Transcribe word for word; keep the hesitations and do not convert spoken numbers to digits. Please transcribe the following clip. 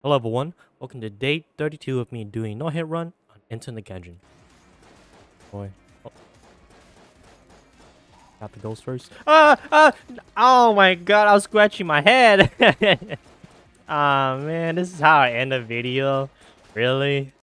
Hello everyone, welcome to day thirty-two of me doing no hit run on Into the Gungeon. Boy. Oh. Got the ghost first. Ah! Ah! Oh my god, I was scratching my head! Ah man, this is how I end a video? Really?